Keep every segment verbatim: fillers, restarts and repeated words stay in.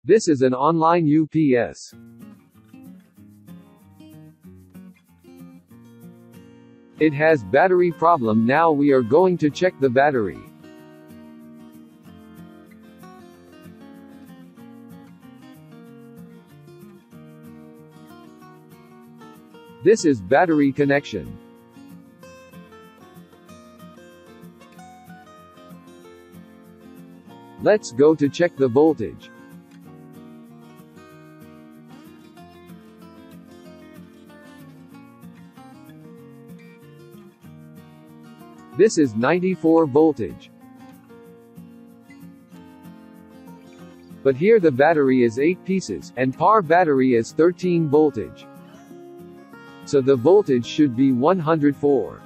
This is an online U P S. It has battery problem. Now we are going to check the battery. This is battery connection. Let's go to check the voltage. This is ninety-four voltage. But here the battery is eight pieces, and power battery is thirteen voltage. So the voltage should be one hundred four.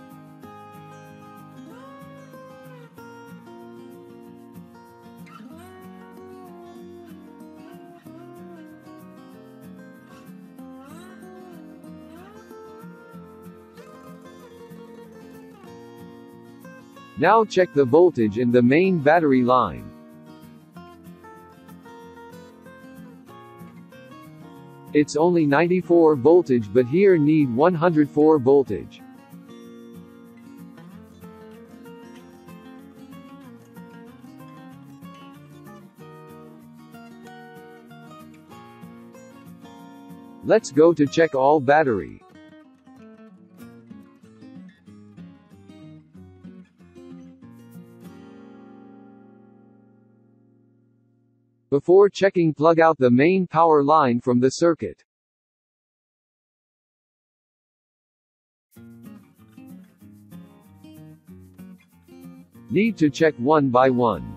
Now check the voltage in the main battery line. It's only ninety-four voltage, but here need one hundred four voltage. Let's go to check all battery. Before checking, plug out the main power line from the circuit. Need to check one by one.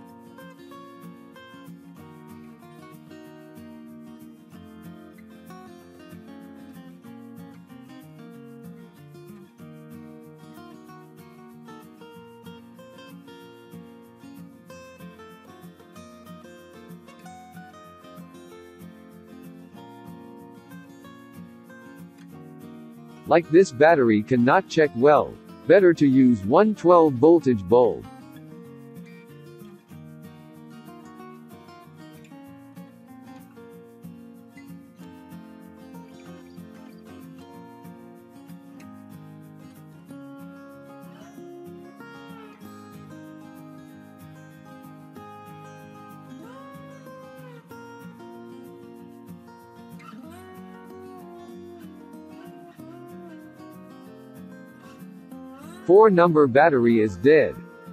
Like this battery cannot check well. Better to use one twelve voltage bulb. four number battery is dead.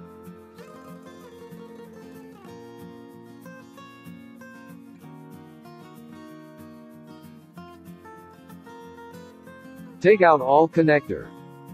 Take out all connector.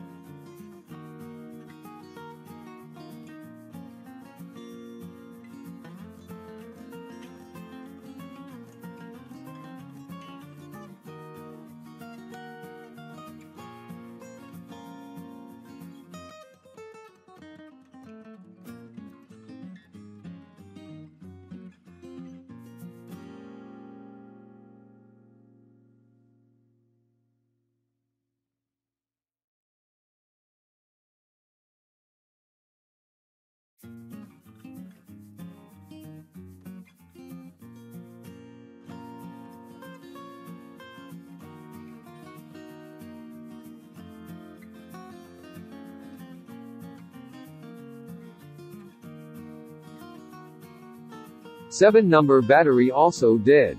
seven number battery also dead.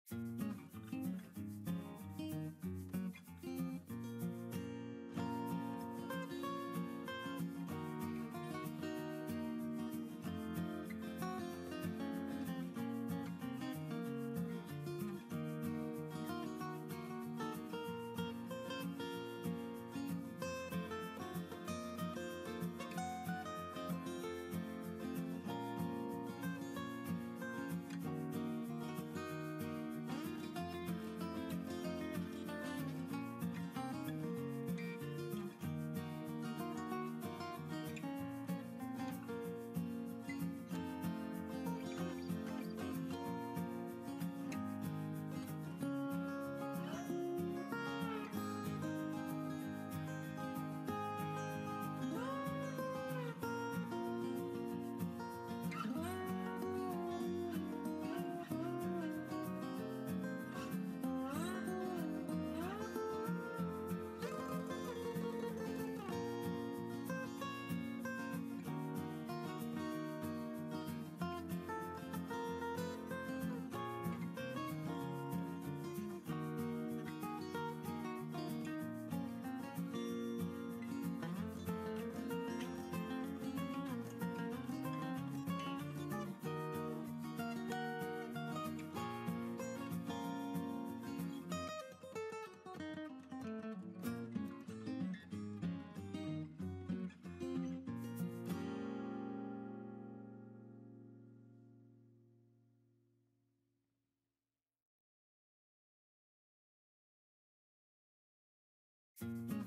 you